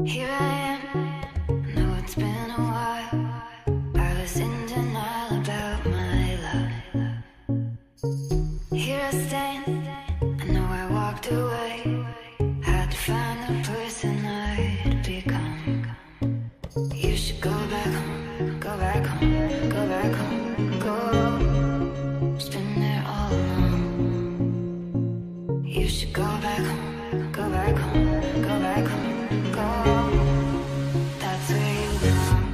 Here I am, I know it's been a while. I was in denial about my love. Here I stand, I know I walked away. Had to find the person I'd become. You should go back home, go back home, go back home, go. Just been there all along. You should go back home, go back home, go back home, go. That's where you belong.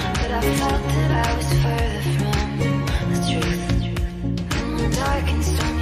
Felt that I was further from the truth. When the dark and stormy